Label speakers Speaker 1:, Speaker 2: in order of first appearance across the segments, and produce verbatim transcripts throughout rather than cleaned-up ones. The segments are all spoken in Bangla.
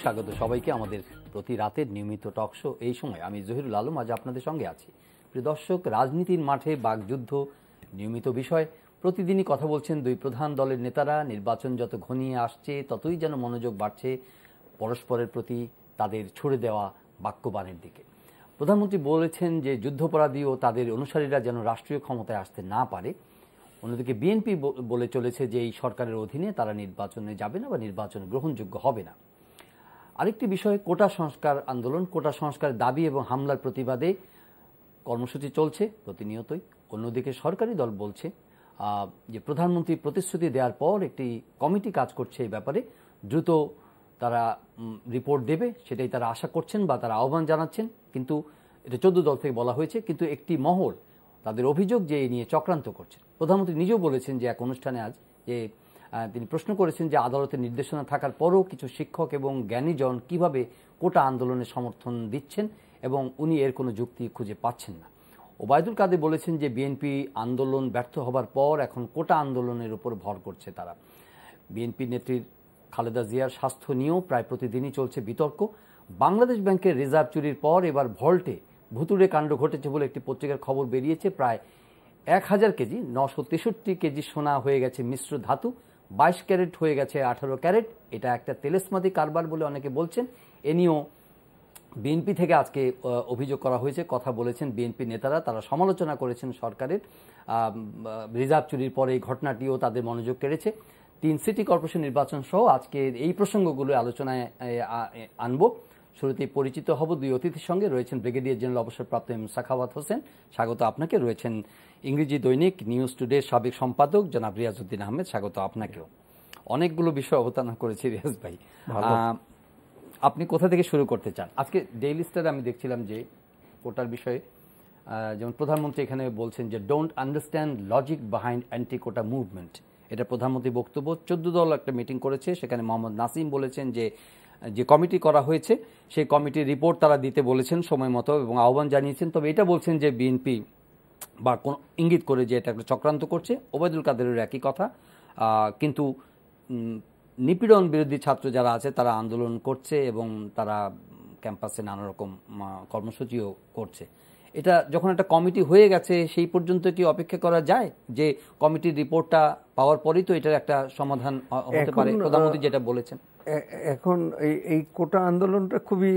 Speaker 1: স্বাগত সবাইকে আমাদের প্রতি রাতের নিয়মিত টক শো এই সময় আমি জহিরুল আলম আজ আপনাদের সঙ্গে আছি। প্রিয় দর্শক, রাজনীতির মাঠে বাকযুদ্ধ নিয়মিত বিষয়। প্রতিদিনই কথা বলছেন দুই প্রধান দলের নেতারা। নির্বাচন যত ঘনিয়ে আসছে ততই যেন মনোযোগ বাড়ছে পরস্পরের প্রতি তাদের ছুড়ে দেওয়া বাক্যবাণের দিকে। প্রধানমন্ত্রী বলেছেন যে যুদ্ধাপরাধী ও তাদের অনুসারীরা যেন রাষ্ট্রীয় ক্ষমতায় আসতে না পারে। অন্যদিকে বিএনপি বলে চলেছে যে এই সরকারের অধীনে তারা নির্বাচনে যাবে না বা নির্বাচন গ্রহণযোগ্য হবে না। আরেকটি বিষয়, কোটা সংস্কার আন্দোলন। কোটা সংস্কারের দাবি এবং হামলার প্রতিবাদে কর্মসূচি চলছে প্রতিনিয়তই। অন্যদিকে সরকারি দল বলছে যে প্রধানমন্ত্রী প্রতিশ্রুতি দেওয়ার পর একটি কমিটি কাজ করছে এই ব্যাপারে, দ্রুত তারা রিপোর্ট দেবে সেটাই তারা আশা করছেন বা তারা আহ্বান জানাচ্ছেন। কিন্তু এটা চোদ্দ দল থেকে বলা হয়েছে, কিন্তু একটি মহল তাদের অভিযোগ যে এই নিয়ে চক্রান্ত করছে। প্রধানমন্ত্রী নিজেও বলেছেন যে এক অনুষ্ঠানে আজ যে তিনি প্রশ্ন করেছেন যে আদালতের নির্দেশনা থাকার পরও কিছু শিক্ষক এবং জ্ঞানীজন কিভাবে কোটা আন্দোলনের সমর্থন দিচ্ছেন এবং উনি এর কোনো যুক্তি খুঁজে পাচ্ছেন না। ওবায়দুল কাদের বলেছেন যে বিএনপি আন্দোলন ব্যর্থ হবার পর এখন কোটা আন্দোলনের উপর ভর করছে তারা। বিএনপি নেত্রীর খালেদা জিয়ার স্বাস্থ্য নিয়েও প্রায় প্রতিদিনই চলছে বিতর্ক। বাংলাদেশ ব্যাংকের রিজার্ভ চুরির পর এবার ভল্টে ভুতুড়ে কাণ্ড ঘটেছে বলে একটি পত্রিকার খবর বেরিয়েছে। প্রায় এক হাজার কেজি নশো তেষট্টি কেজি সোনা হয়ে গেছে মিশ্র ধাতু, বাইশ ক্যারেট হয়ে গেছে আঠারো ক্যারেট। এটা একটা তেলেসমাদি কারবার বলে অনেকে বলছেন। এ নিয়েও বিএনপি থেকে আজকে অভিযোগ করা হয়েছে, কথা বলেছেন বিএনপি নেতারা। তারা সমালোচনা করেছেন সরকারের রিজার্ভ চুরির পরে এই ঘটনাটিও তাদের মনোযোগ কেড়েছে। তিন সিটি কর্পোরেশন নির্বাচন সহ আজকে এই প্রসঙ্গগুলো আলোচনায় আনবো। শুরুতেই পরিচিত হব দুই অতিথির সঙ্গে। রয়েছেন ব্রিগেডিয়ার জেনারেল অবসরপ্রাপ্ত এম সাখাওয়াত হোসেন, স্বাগত আপনাকে। রয়েছেন ইংরেজি দৈনিক নিউজ টুডের সাবেক সম্পাদক জনাব রিয়াজউদ্দিন আহমেদ, স্বাগত আপনাকেও। অনেকগুলো বিষয় অবতারণা করেছি রিয়াজ ভাই, আপনি কোথা থেকে শুরু করতে চান? আজকে ডেইলি স্টারে আমি দেখছিলাম যে কোটার বিষয়ে যেমন প্রধানমন্ত্রী এখানে বলছেন যে don't understand logic behind anti quota movement. এটা প্রধানমন্ত্রী বক্তব্য। চোদ্দ দল একটা মিটিং করেছে, সেখানে মোহাম্মদ নাসিম বলেছেন যে যে কমিটি করা হয়েছে সেই কমিটির রিপোর্ট তারা দিতে বলেছেন সময় মতো এবং আহ্বান জানিয়েছেন। তবে এটা বলছেন যে বিএনপি বা কোন ইঙ্গিত করে যে এটা একটা চক্রান্ত করছে। ওবায়দুল কাদেরের একই কথা, কিন্তু নিপীড়ন বিরোধী ছাত্র যারা আছে তারা আন্দোলন করছে এবং তারা ক্যাম্পাসে নানা রকম কর্মসূচিও করছে। এটা যখন একটা কমিটি হয়ে গেছে সেই পর্যন্ত কি অপেক্ষা করা যায় যে কমিটির রিপোর্টটা পাওয়ার পরেই তো এটার একটা সমাধান হতে পারে? প্রধানমন্ত্রী যেটা বলেছেন
Speaker 2: এখন এই এই কোটা আন্দোলনটা খুবই,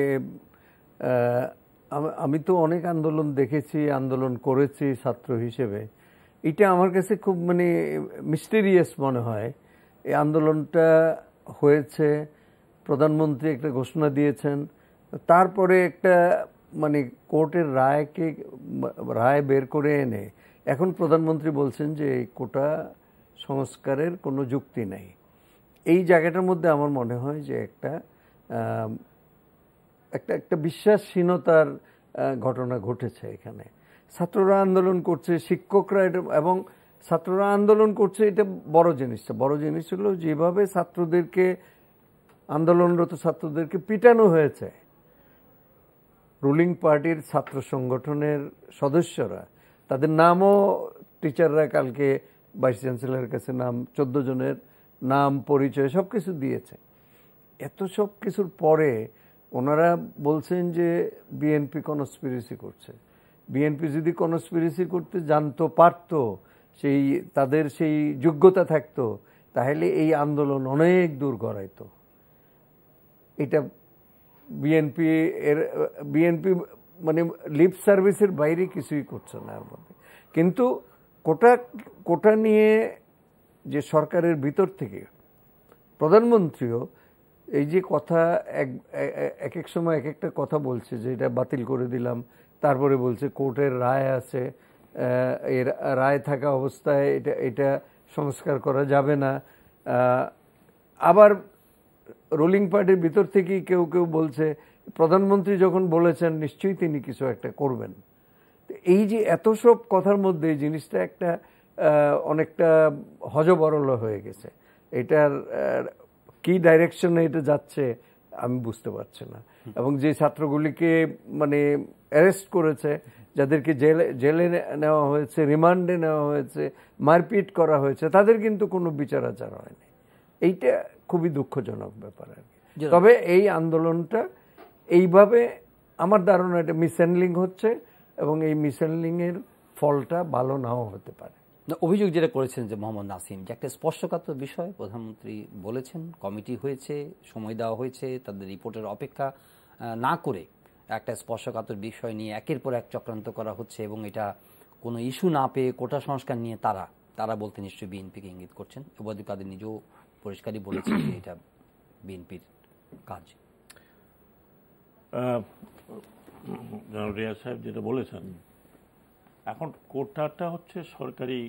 Speaker 2: আমি তো অনেক আন্দোলন দেখেছি, আন্দোলন করেছি ছাত্র হিসেবে। এটা আমার কাছে খুব মানে মিস্টেরিয়াস মনে হয়। এই আন্দোলনটা হয়েছে, প্রধানমন্ত্রী একটা ঘোষণা দিয়েছেন, তারপরে একটা মানে কোর্টের রায়কে রায় বের করে এনে এখন প্রধানমন্ত্রী বলছেন যে এই কোটা সংস্কারের কোনো যুক্তি নেই। এই জায়গাটার মধ্যে আমার মনে হয় যে একটা একটা একটা বিশ্বাসহীনতার ঘটনা ঘটেছে এখানে। ছাত্ররা আন্দোলন করছে, শিক্ষকরা এটা, এবং ছাত্ররা আন্দোলন করছে, এটা বড় জিনিসটা বড় জিনিস হলো যেভাবে ছাত্রদেরকে আন্দোলনরত ছাত্রদেরকে পিটানো হয়েছে। রুলিং পার্টির ছাত্র সংগঠনের সদস্যরা, তাদের নামও টিচাররা কালকে ভাইস চ্যান্সেলরের কাছে নাম চোদ্দ জনের নাম পরিচয় সব কিছু দিয়েছে। এত সব কিছুর পরে ওনারা বলছেন যে বিএনপি কনস্পিরেসি করছে। বিএনপি যদি কনস্পিরেসি করতে জানতো, পারত, সেই তাদের সেই যোগ্যতা থাকতো, তাহলে এই আন্দোলন অনেক দূর গড়াইতো। এটা বিএনপি এর বিএনপি মানে লিপ সার্ভিসের বাইরে কিছুই করছে না এর মধ্যে। কিন্তু কোটা কোটা নিয়ে যে সরকারের ভিতর থেকে প্রধানমন্ত্রীও এই যে কথা এক এক এক সময় এক একটা কথা বলছে যে এটা বাতিল করে দিলাম, তারপরে বলছে কোর্টের রায় আছে, এর রায় থাকা অবস্থায় এটা এটা সংস্কার করা যাবে না। আবার রুলিং পার্টির ভিতর থেকেই কেউ কেউ বলছে প্রধানমন্ত্রী যখন বলেছেন নিশ্চয়ই তিনি কিছু একটা করবেন। এই যে এত সব কথার মধ্যে এই জিনিসটা একটা অনেকটা হযবরল হয়ে গেছে। এটার কি ডাইরেকশনে এটা যাচ্ছে আমি বুঝতে পারছি না। এবং যে ছাত্রগুলিকে মানে অ্যারেস্ট করেছে, যাদেরকে জেলে জেলে নেওয়া হয়েছে, রিমান্ডে নেওয়া হয়েছে, মারপিট করা হয়েছে, তাদের কিন্তু কোনো বিচার আচার হয়নি। এইটা খুবই দুঃখজনক ব্যাপার আর কি। তবে এই আন্দোলনটা এইভাবে আমার ধারণা এটা মিসহ্যান্ডলিং হচ্ছে এবং এই মিসহ্যান্ডলিং এর ফলটা ভালো নাও হতে পারে।
Speaker 1: অভিযোগ যেটা করেছেন যে মোহাম্মদ নাসিম, যে একটা স্পর্শকাতর বিষয় প্রধানমন্ত্রী বলেছেন, কমিটি হয়েছে, সময় দেওয়া হয়েছে, তাদের রিপোর্টের অপেক্ষা না করে একটা স্পর্শকাতর বিষয় নিয়ে একের পর এক চক্রান্ত করা হচ্ছে এবং এটা কোনো ইস্যু না পেয়ে কোটা সংস্কার নিয়ে তারা তারা বলতে নিশ্চয়ই বিএনপিকে ইঙ্গিত করছেন। ওবায়দুল কাদের নিজেও পরিষ্কারই বলেছেন যে এটা বিএনপির কাজ।
Speaker 3: রিয়াজ সাহেব যেটা বলেছেন, এখন কোটাটা হচ্ছে সরকারি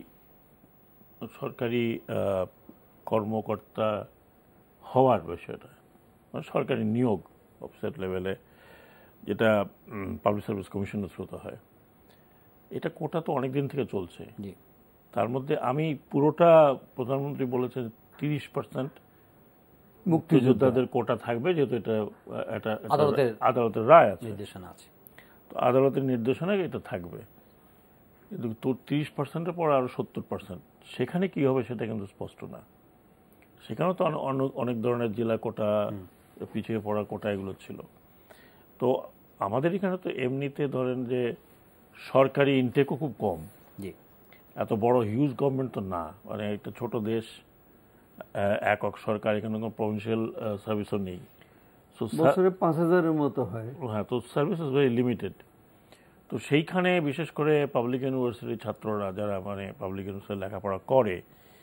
Speaker 3: সরকারি কর্মকর্তা হওয়ার বিষয়টা, মানে সরকারি নিয়োগ অফিসার লেভেলে, যেটা পাবলিক সার্ভিস কমিশনের থ্রুতে হয়। এটা কোটা তো অনেক দিন থেকে চলছে। তার মধ্যে আমি পুরোটা, প্রধানমন্ত্রী বলেছেন তিরিশ পার্সেন্ট মুক্তিযোদ্ধাদের কোটা থাকবে, যেহেতু এটা একটা আদালতের রায় আছে,
Speaker 1: নির্দেশনা আছে,
Speaker 3: তো আদালতের নির্দেশনায় এটা থাকবে। কিন্তু তোর তিরিশ পার্সেন্টের পর আরো সত্তর পার্সেন্ট, সেখানে কি হবে সেটা কিন্তু স্পষ্ট না। সেখানেও তো অনেক ধরনের জেলা কোটা, পিছিয়ে পড়া কোটা এগুলো ছিল। তো আমাদের এখানে তো এমনিতে ধরেন যে সরকারি ইনটেকও খুব কম, এত বড় হিউজ গভর্নমেন্ট তো না, মানে একটা ছোট দেশ, একক সরকার, এখানে কোনো প্রভিন্সিয়াল সার্ভিসও নেই,
Speaker 2: বছরে পাঁচ হাজারের মতো হয়।
Speaker 3: হ্যাঁ, তো সার্ভিস ইজ ভেরি লিমিটেড। তো সেইখানে বিশেষ করে পাবলিক ইউনিভার্সিটির ছাত্ররা যারা মানে পাবলিক ইউনিভার্সিটি লেখাপড়া করে,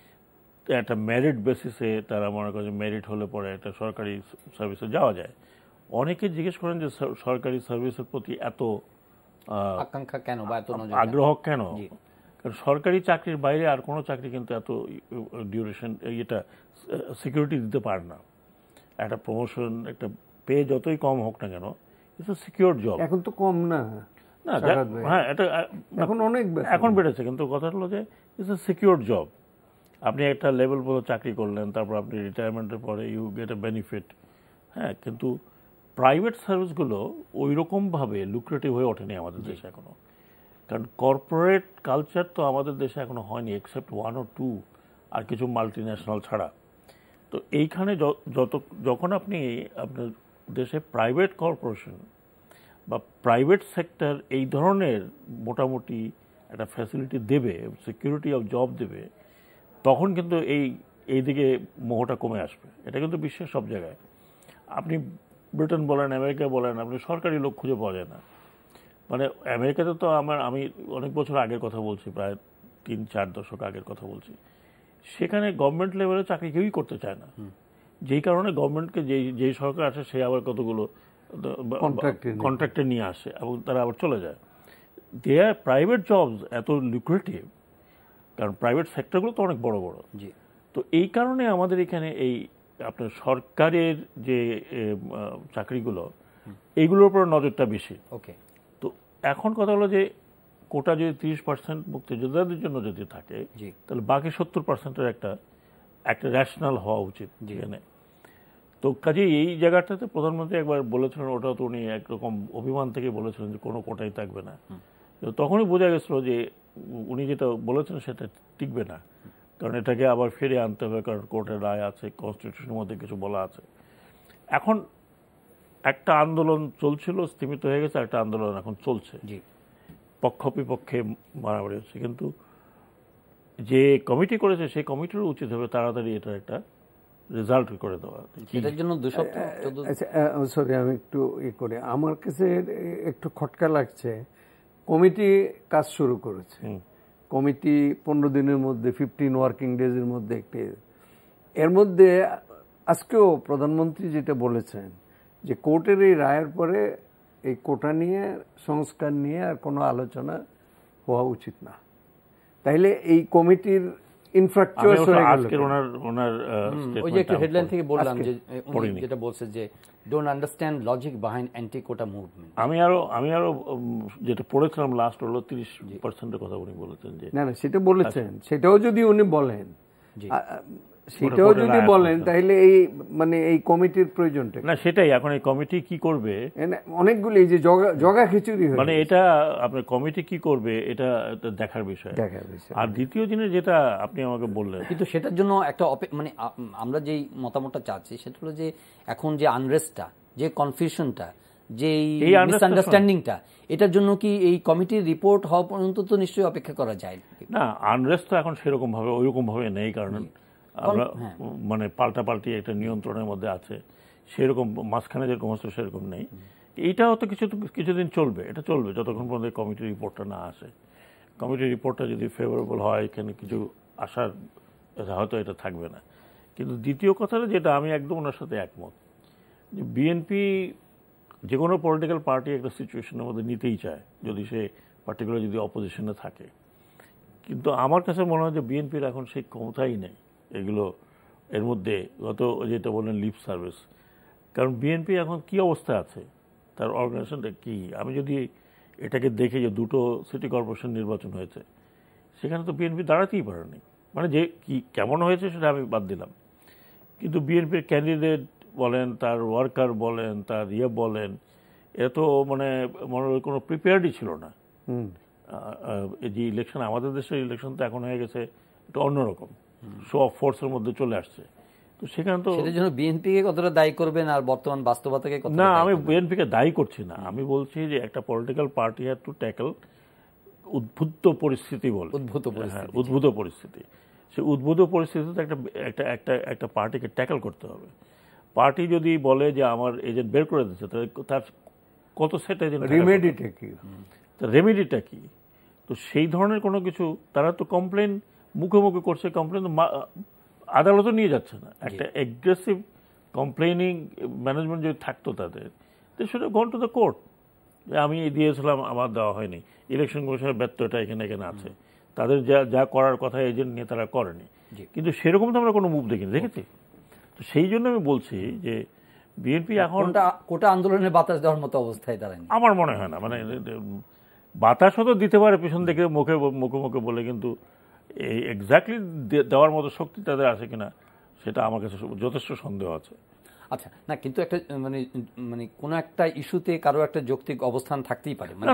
Speaker 3: একটা মেরিট বেসিসে তারা মনে করে মেরিট হলে পরে একটা সরকারি সার্ভিসে যাওয়া যায়। অনেকে জিজ্ঞেস করেন যে সরকারি সার্ভিসের প্রতি এত
Speaker 1: আকাঙ্ক্ষা কেন বা এত
Speaker 3: আগ্রহ কেন, কারণ সরকারি চাকরির বাইরে আর কোনো চাকরি কিন্তু এত ডিউরেশন, এটা সিকিউরিটি দিতে পারে না। একটা প্রমোশন, একটা পে যতই কম হোক না কেন, ইটস আ সিকিউর জব।
Speaker 2: এখন তো কম না,
Speaker 3: না হ্যাঁ, এটা
Speaker 2: এখন অনেক
Speaker 3: এখন বেড়েছে, কিন্তু কথা হলো যে ইটস আ সিকিউর জব। আপনি একটা লেভেল পর্যন্ত চাকরি করলেন, তারপর আপনি রিটায়ারমেন্টের পরে ইউ গেট এ বেনিফিট। হ্যাঁ, কিন্তু প্রাইভেট সার্ভিসগুলো ওই রকমভাবে লুক্রেটিভ হয়ে ওঠেনি আমাদের দেশে এখনো, কারণ কর্পোরেট কালচার তো আমাদের দেশে এখনো হয়নি, এক্সেপ্ট ওয়ান ও টু আর কিছু মাল্টি ন্যাশনাল ছাড়া। তো এইখানে যত যখন আপনি আপনার দেশে প্রাইভেট কর্পোরেশন বা প্রাইভেট সেক্টর এই ধরনের মোটামুটি একটা ফ্যাসিলিটি দেবে, সিকিউরিটি অফ জব দেবে, তখন কিন্তু এই এই দিকে মোহটা কমে আসবে। এটা কিন্তু বিশ্বের সব জায়গায়, আপনি ব্রিটেন বলেন, আমেরিকা বলেন, আপনি সরকারি লোক খুঁজে পাওয়া যায় না। মানে আমেরিকাতে তো আমার, আমি অনেক বছর আগের কথা বলছি, প্রায় তিন চার দশক আগের কথা বলছি, সেখানে গভর্নমেন্ট লেভেলে চাকরি কেউই করতে চায় না, যেই কারণে গভর্নমেন্টকে যেই যেই সরকার আসে সে আবার কতগুলো কন্ট্রাক্টে নিয়ে আসে এবং তারা আবার চলে যায়। দে আর প্রাইভেট জবস এত লুক্রেটিভ, কারণ প্রাইভেট সেক্টরগুলো তো অনেক বড় বড়। তো এই কারণে আমাদের এখানে এই আপনার সরকারের যে চাকরিগুলো, এইগুলোর উপর নজরটা বেশি।
Speaker 1: ওকে,
Speaker 3: তো এখন কথা হলো যে কোটা যদি তিরিশ পার্সেন্ট মুক্তিযোদ্ধাদের জন্য যদি থাকে, তাহলে বাকি সত্তর পার্সেন্টের একটা একটা র্যাশনাল হওয়া উচিত যেখানে। তো কাজেই এই জায়গাটাতে প্রধানমন্ত্রী একবার বলেছিলেন, ওটা তো উনি একরকম অভিমান থেকে বলেছিলেন যে কোনো কোটাই থাকবে না। তখনই বোঝা গেছিল যে উনি যেটা বলেছেন সেটা টিকবে না, কারণ এটাকে আবার ফিরে আনতে হবে, কারণ কোর্টের রায় আছে, কনস্টিটিউশনের মধ্যে কিছু বলা আছে। এখন একটা আন্দোলন চলছিল, স্থিমিত হয়ে গেছে, একটা আন্দোলন এখন চলছে, পক্ষ বিপক্ষে মারামারি হচ্ছে। কিন্তু যে কমিটি করেছে সেই কমিটির উচিত হবে তাড়াতাড়ি এটার একটা রেজাল্ট করে দেওয়া।
Speaker 1: এটার জন্য দুই সপ্তাহ।
Speaker 2: সরি, আমি একটু ই করে, আমার কাছে একটু খটকা লাগছে। কমিটি কাজ শুরু করেছে, কমিটি পনেরো দিনের মধ্যে, ফিফটিন ওয়ার্কিং ডেজের মধ্যে একটি, এর মধ্যে আজকেও প্রধানমন্ত্রী যেটা বলেছেন যে কোর্টের এই রায়ের পরে এই কোটা নিয়ে, সংস্কার নিয়ে আর কোনো আলোচনা হওয়া উচিত না। তাইলে এই কমিটির ইনফ্রাস্ট্রাকচার হয়ে গেল।
Speaker 3: আজকে ওনার ওনার
Speaker 1: ওই যে একটা হেডলাইন থেকে বললাম যে উনি যেটা বলছে যে don't understand logic behind anti quota movement.
Speaker 3: আমি আরো আমি আরো যেটা পড়েছিলাম লাস্ট হলো তিরিশ পার্সেন্টের কথা উনি বলেছেন যে
Speaker 2: না না সেটা বলেছেন, সেটাও যদি উনি বলেন, সেটাও যদি বলেন তাহলে এই মানে এই কমিটির প্রয়োজনটা
Speaker 3: না, সেটাই এখন এই কমিটি কি করবে,
Speaker 2: অনেকগুলো এই যে জগা জগা খিচুড়ি
Speaker 3: মানে এটা আপনার কমিটি কি করবে এটা দেখার বিষয়।
Speaker 2: দেখার বিষয়।
Speaker 3: আর দ্বিতীয় জিনিস যেটা আপনি আমাকে বললেন,
Speaker 1: কিন্তু সেটার জন্য একটা মানে আমরা যেই মতামতটা চাচ্ছি সেটা হলো যে এখন যে আনরেস্টটা, যে কনফিউশনটা, যে মিসআন্ডারস্ট্যান্ডিংটা, এটার জন্য কি এই কমিটির রিপোর্ট হওয়া পর্যন্ত তো নিশ্চয়ই অপেক্ষা করা যায়
Speaker 3: না? আনরেস্ট তো এখন সেরকম ভাবে ওইরকম ভাবে নেই, কারণ আমরা মানে পাল্টাপাল্টি একটা নিয়ন্ত্রণের মধ্যে আছে, সেরকম মাঝখানে যেরকম হচ্ছে সেরকম নেই। এইটাও তো কিছু কিছুদিন চলবে, এটা চলবে যতক্ষণ পর্যন্ত কমিটির রিপোর্টটা না আসে। কমিটির রিপোর্টটা যদি ফেভারেবল হয়, এখানে কিছু আসার হয়তো এটা থাকবে না। কিন্তু দ্বিতীয় কথাটা যেটা আমি একদম ওনার সাথে একমত, যে বিএনপি যে কোনো পলিটিক্যাল পার্টি একটা সিচুয়েশনের মধ্যে নিতেই চায় যদি সে পার্টিকুলার যদি অপোজিশনে থাকে, কিন্তু আমার কাছে মনে হয় যে বিএনপির এখন সেই ক্ষমতাই নেই এগুলো এর মধ্যে গত যেটা বললেন লিপ সার্ভিস। কারণ বিএনপি এখন কি অবস্থা আছে, তার অর্গানাইজেশনটা কি, আমি যদি এটাকে দেখে যে দুটো সিটি কর্পোরেশন নির্বাচন হয়েছে, সেখানে তো বিএনপি দাঁড়াতেই পারেনি, মানে যে কি কেমন হয়েছে সেটা আমি বাদ দিলাম, কিন্তু বিএনপির ক্যান্ডিডেট বলেন, তার ওয়ার্কার বলেন, তার ইয়ে বলেন, এরা তো মানে মনে হয় কোনো প্রিপেয়ার্ডই ছিল না। এই যে ইলেকশন, আমাদের দেশের ইলেকশন তো এখন হয়ে গেছে একটু অন্যরকম, শো অফ ফোর্সের মধ্যে চলে আসছে। তো সেখানে তো
Speaker 1: সেটার জন্য বিএনপিকে কতটা দায়ী করবেন আর বর্তমান বাস্তবতাকে কতটা?
Speaker 3: না, আমি বিএনপিকে দায়ী করছি না, আমি বলছি যে একটা political party have to tackle উদ্ভূত পরিস্থিতি বলে,
Speaker 1: উদ্ভূত পরিস্থিতি,
Speaker 3: উদ্ভূত পরিস্থিতি। সে উদ্ভূত পরিস্থিতিতে একটা একটা একটা একটা পার্টিকে ট্যাকল করতে হবে। পার্টি যদি বলে যে আমার এজেন্ট বের করে দিচ্ছে, তাহলে তার কত সেট এজেন্ট,
Speaker 2: রেমেডিটা কি,
Speaker 3: রেমেডিটা কি? তো সেই ধরনের কোনো কিছু, তারা তো কমপ্লেন মুখে মুখে করছে, কমপ্লেন আদালতও নিয়ে যাচ্ছে না। একটা এগ্রেসিভ কমপ্লেনিং ম্যানেজমেন্ট যদি থাকতো তাদের, তো সেটা গন টু দ্য কোর্ট, যে আমি দিয়েছিলাম আমার দেওয়া হয়নি, ইলেকশন কমিশনের ব্যর্থতা এখানে এখানে আছে, তাদের যা যা করার কথা এজেন্ট নিয়ে তারা করেনি। কিন্তু সেরকম তো আমরা কোনো মুভ দেখিনি, দেখেছি। তো সেই জন্য আমি বলছি যে বিএনপি এখন
Speaker 1: কোটা আন্দোলনের বাতাস দেওয়ার মতো অবস্থায় দাঁড়ায়নি
Speaker 3: আমার মনে হয় না। মানে বাতাসও তো দিতে পারে পিছন থেকে মুখে মুখে মুখে বলে, কিন্তু এই এক্স্যাক্টলি দেওয়ার মতো শক্তি তাদের আছে কিনা সেটা আমার কাছে যথেষ্ট সন্দেহ আছে।
Speaker 1: আচ্ছা, না কিন্তু একটা মানে মানে কোন একটা ইস্যুতে কারো একটা যৌক্তিক অবস্থান থাকতেই পারে, মানে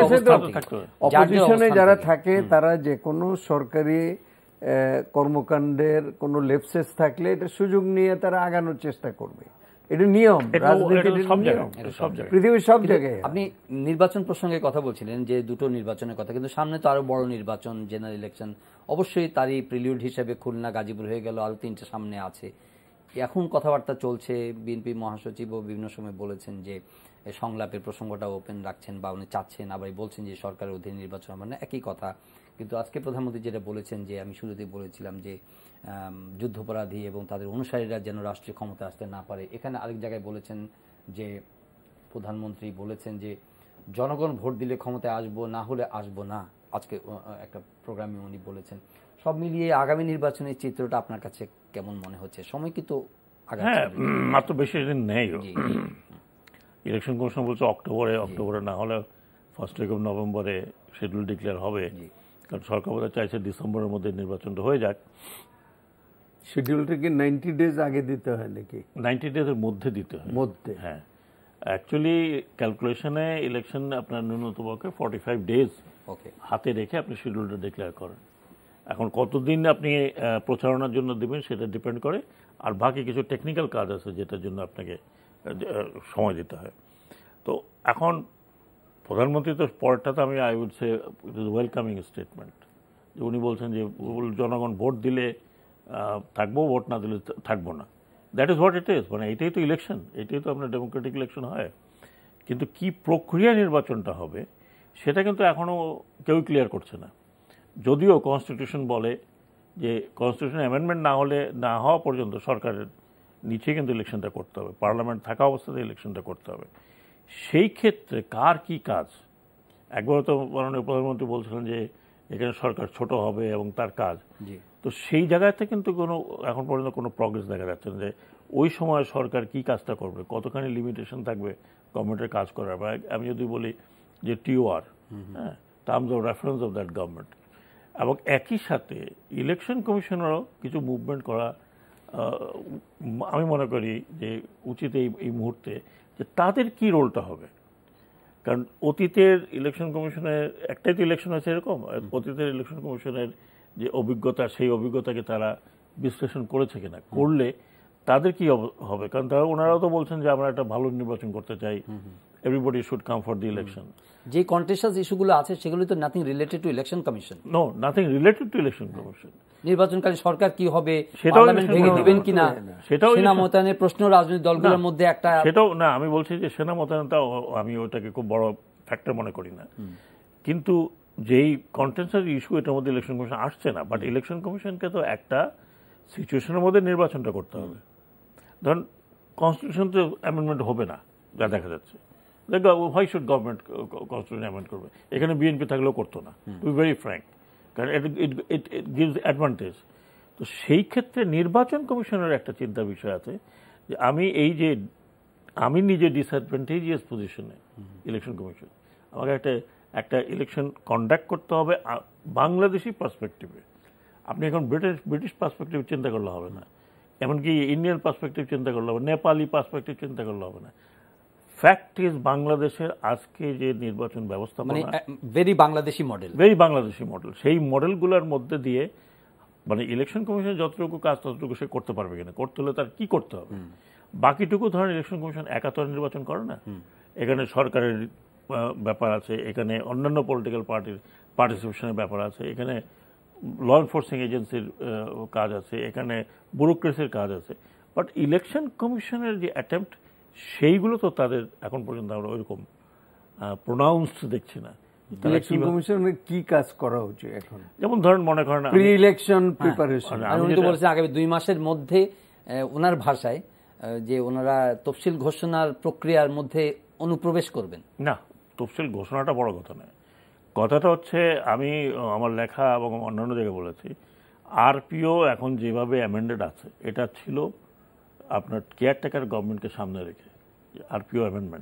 Speaker 2: অপোজিশনে যারা থাকে তারা যে কোনো সরকারি কর্মকাণ্ডের কোনো লেপসেস থাকলে এটা সুযোগ নিয়ে তারা আগানোর চেষ্টা করবে, এটা নিয়ম, পৃথিবীর সব জায়গায়।
Speaker 1: আপনি নির্বাচন প্রসঙ্গে কথা বলছিলেন যে দুটো নির্বাচনের কথা, কিন্তু সামনে তো আরো বড় নির্বাচন, জেনারেল ইলেকশন, অবশ্যই তারই প্রিলিউড হিসেবে খুলনা, গাজীপুর হয়ে গেল, আরো তিনটে সামনে আছে। এখন কথাবার্তা চলছে, বিএনপি মহাসচিব বিভিন্ন সময় বলেছেন যে সংলাপের প্রসঙ্গটা ওপেন রাখছেন বা উনি চাচ্ছেন, আবার বলছেন যে সরকারের অধীনে নির্বাচন হবে না, একই কথা। কিন্তু আজকে প্রধানমন্ত্রী যেটা বলেছেন যে আমি শুরুতেই বলেছিলাম যে যুদ্ধাপরাধী এবং তাদের অনুসারীরা যেন রাষ্ট্রীয় ক্ষমতা আসতে না পারে। এখানে আরেক জায়গায় বলেছেন যে প্রধানমন্ত্রী বলেছেন যে জনগণ ভোট দিলে ক্ষমতায় আসবো, না হলে আসবো না, আজকে একটা প্রোগ্রামে উনি বলেছেন। সব মিলিয়ে আগামী নির্বাচনের চিত্রটা আপনার কাছে কেমন মনে হচ্ছে? সময় কিন্তু
Speaker 3: মাত্র বেশি দিন নেই, ইলেকশন কমিশন বলছে অক্টোবরে, অক্টোবরে না হলে ফার্স্ট উইক অফ নভেম্বরে শিডিউল ডিক্লেয়ার হবে, কারণ সরকার বোধহয় চাইছে ডিসেম্বরের মধ্যে নির্বাচনটা হয়ে যাক।
Speaker 2: শিডিউলটা কি নাইনটি ডেজ আগে দিতে হয় নাকি?
Speaker 3: নাইনটি ডেজের মধ্যে দিতে হয়
Speaker 2: মধ্যে,
Speaker 3: হ্যাঁ। অ্যাকচুয়ালি ক্যালকুলেশনে ইলেকশন আপনার ন্যূনতম পক্ষে ফর্টি ফাইভ ডেজ হাতে রেখে আপনি শিডিউলটা ডিক্লেয়ার করেন। এখন কতদিন আপনি প্রচারণার জন্য দেবেন সেটা ডিপেন্ড করে, আর বাকি কিছু টেকনিক্যাল কাজ আছে যেটার জন্য আপনাকে সময় দিতে হয়। তো এখন প্রধানমন্ত্রী তো পরেরটা তো আমি I would say it is welcoming statement, যে উনি বলছেন যে জনগণ ভোট দিলে থাকবো, ভোট না দিলে থাকবো না। That is what it is, মানে এটাই তো ইলেকশন, এটাই তো আপনার ডেমোক্রেটিক ইলেকশন হয়। কিন্তু কি প্রক্রিয়া নির্বাচনটা হবে সেটা কিন্তু এখনও কেউই ক্লিয়ার করছে না। যদিও কনস্টিটিউশন বলে যে কনস্টিটিউশন অ্যামেন্ডমেন্ট না হলে না হওয়া পর্যন্ত সরকারের নিচে কিন্তু ইলেকশনটা করতে হবে, পার্লামেন্ট থাকা অবস্থাতে ইলেকশনটা করতে হবে। সেই ক্ষেত্রে কার কি কাজ, একবার তো মাননীয় প্রধানমন্ত্রী বলছিলেন যে এখানে সরকার ছোট হবে এবং তার কাজ, তো সেই জায়গাতে কিন্তু কোনো এখন পর্যন্ত কোনো প্রগ্রেস দেখা যাচ্ছে না যে ওই সময় সরকার কি কাজটা করবে, কতখানি লিমিটেশন থাকবে গভর্নমেন্টের কাজ করার। বা আমি যদি বলি যে টিওআর, হ্যাঁ, terms of reference of that government, এবং একই সাথে ইলেকশন কমিশনেরও কিছু মুভমেন্ট করা আমি মনে করি যে উচিত এই এই মুহূর্তে যে তাদের কি রোলটা হবে। কারণ অতীতের ইলেকশন কমিশনের একটাই তো ইলেকশন আছে এরকম, অতীতের ইলেকশন কমিশনের যে অভিজ্ঞতা সেই অভিজ্ঞতাকে তারা বিশ্লেষণ করেছে কিনা, করলে তাদের কি হবে। কারণ তারা ওনারাও তো বলছেন যে আমরা একটা ভালো নির্বাচন করতে চাই, everybody should come for the election.
Speaker 1: যে কন্টেস্টাস ইস্যুগুলো আছে সেগুলো তো nothing related to election commission.
Speaker 3: No, nothing related to election commission.
Speaker 1: নির্বাচনকালীন সরকার কি হবে, পার্লামেন্ট ভেঙে দিবেন কিনা, সেটাও সেনা মোতায়েনের প্রশ্ন রাজনৈতিক দলগুলোর মধ্যে একটা,
Speaker 3: সেটাও না। আমি বলছি যে সেনা মোতায়েনটাও আমি ওটাকে খুব বড় ফ্যাক্টর মনে করি না, কিন্তু যেই কন্টেন্সাস ইস্যু এটার মধ্যে ইলেকশন কমিশন আসছে না, বাট ইলেকশন কমিশনকে তো একটা সিচুয়েশনের মধ্যে নির্বাচনটা করতে হবে। ধরুন কনস্টিটিউশন তো অ্যামেন্ডমেন্ট হবে না যা দেখা যাচ্ছে, why should government constitution amend করবে, এখানে বিএনপি থাকলেও করতো না, টু বি ভেরি ফ্র্যাঙ্ক, কারণ ইট ইট গিভস অ্যাডভান্টেজ। তো সেই ক্ষেত্রে নির্বাচন কমিশনের একটা চিন্তার বিষয় আছে যে আমি এই যে আমি নিজে ডিসঅ্যাডভান্টেজিয়াস পজিশনে ইলেকশন কমিশন, আমাকে একটা একটা ইলেকশন কন্ডাক্ট করতে হবে বাংলাদেশি পার্সপেক্টিভে। আপনি এখন ব্রিটিশ ব্রিটিশ পার্সপেক্টিভ চিন্তা করলে হবে না, এমনকি ইন্ডিয়ান পার্সপেক্টিভ চিন্তা করলে হবে, নেপালি পার্সপেক্টিভ চিন্তা করলে হবে না। ফ্যাক্ট ইজ বাংলাদেশের আজকে যে নির্বাচন ব্যবস্থা,
Speaker 1: মানে very Bangladeshi model,
Speaker 3: very Bangladeshi model, সেই মডেলগুলোর মধ্যে দিয়ে মানে ইলেকশন কমিশন যতটুকু কাজ ততটুকু সে করতে পারবে কিনা, করতে হলে তার কি করতে হবে। বাকিটুকু ধরেন ইলেকশন কমিশন একাত্তর নির্বাচন করে না, এখানে সরকারের ব্যাপার আছে, এখানে অন্যান্য পলিটিক্যাল পার্টির পার্টিসিপেশনের ব্যাপার আছে, এখানে ল এনফোর্সিং এজেন্সির কাজ আছে, এখানে ব্যুরোক্রেসির কাজ আছে। বাট ইলেকশন কমিশনের যে অ্যাটেম্প্ট সেইগুলো তো তাদের এখন পর্যন্ত আমরা ওইরকম প্রোনাউন্সড দেখছি না।
Speaker 2: ইলেকশন কমিশনের কি কাজ করা উচিত এখন?
Speaker 3: যেমন ধরেন মনে করেন
Speaker 2: প্রি ইলেকশন প্রিপারেশন,
Speaker 1: আমি তো বলছি আগামী দুই মাসের মধ্যে ওনার ভাষায় যে ওনারা তফসিল ঘোষণার প্রক্রিয়ার মধ্যে অনুপ্রবেশ করবেন।
Speaker 3: না, তফসিল ঘোষণাটা বড় কথা নয়, কথাটা হচ্ছে আমি আমার লেখা এবং অন্যান্য জায়গায় বলেছি, আরপিও এখন যেভাবে অ্যামেন্ডেড আছে এটা ছিল আপনার কেয়ারটেকার গভর্নমেন্টকে সামনে রেখে আরপিও অ্যামেন্ডমেন্ট।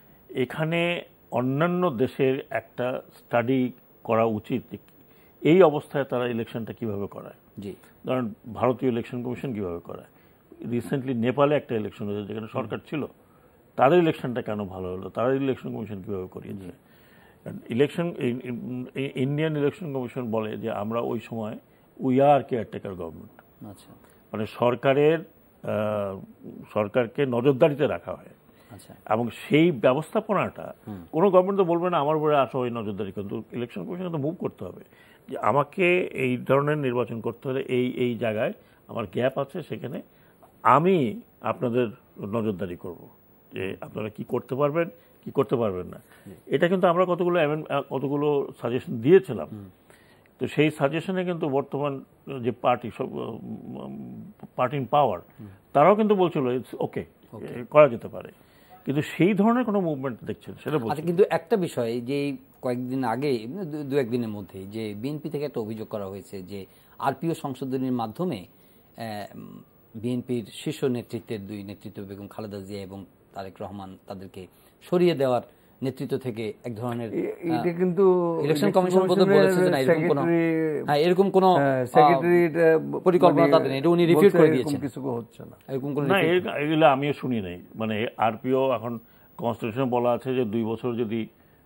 Speaker 3: এখানে অন্যান্য দেশের একটা স্টাডি করা উচিত এই অবস্থায় তারা ইলেকশনটা কিভাবে করায়।
Speaker 1: জি,
Speaker 3: ধরেন ভারতীয় ইলেকশন কমিশন কিভাবে করায়, রিসেন্টলি নেপালে একটা ইলেকশন হয়েছে যেখানে সরকার ছিল, তাদের ইলেকশনটা কেন ভালো হলো, তাদের ইলেকশন কমিশন কিভাবে করিয়েছে। ইলেকশন ইন্ডিয়ান ইলেকশন কমিশন বলে যে আমরা ওই সময় উই আর কেয়ারটেকার গভর্নমেন্ট,
Speaker 1: আচ্ছা,
Speaker 3: মানে সরকারের সরকারকে নজরদারিতে রাখা হয়, এবং সেই ব্যবস্থাপনাটা কোনো গভর্নমেন্ট তো বলবে না আমার উপরে আসো ওই নজরদারি, কিন্তু ইলেকশন কমিশন তো মুভ করতে হবে যে আমাকে এই ধরনের নির্বাচন করতে হলে এই এই জায়গায় আমার গ্যাপ আছে, সেখানে আমি আপনাদের নজরদারি করব যে আপনারা কি করতে পারবেন কি করতে পারবেন না। এটা কিন্তু আমরা কতগুলো কতগুলো সাজেশন দিয়েছিলাম, তো সেই সাজেশনে কিন্তু বর্তমান যে পার্টি সব পার্টি ইন পাওয়ার তারাও কিন্তু বলছিল ওকে করা যেতে পারে, কিন্তু সেই ধরনের কোনো মুভমেন্ট দেখছেন সেটা বলছে।
Speaker 1: আচ্ছা, কিন্তু একটা বিষয় যে কয়েকদিন আগে দু একদিনের মধ্যে যে বিএনপি থেকে একটা অভিযোগ করা হয়েছে যে আরপিও সংশোধনীর মাধ্যমে বিএনপির শীর্ষ নেতৃত্বের দুই নেতৃত্ব বেগম খালেদা জিয়া এবং তারেক রহমান তাদেরকে সরিয়ে দেওয়ার নেতৃত্ব থেকে এক ধরনের
Speaker 2: কিন্তু
Speaker 1: ইলেকশন কমিশন বলতে বলেছে যে না এরকম কোনো হ্যাঁ এরকম কোনো
Speaker 2: সেক্রেটারি
Speaker 1: পরিকল্পনা তাদের নেই, এটা উনি রিফিউজ করে দিয়েছেন,
Speaker 2: কিছু হচ্ছে না
Speaker 3: এরকম কোনো না, এগুলো আমিও শুনি নাই। মানে আরপিও এখন কনস্টিটিউশনে বলা আছে যে দুই বছর যদি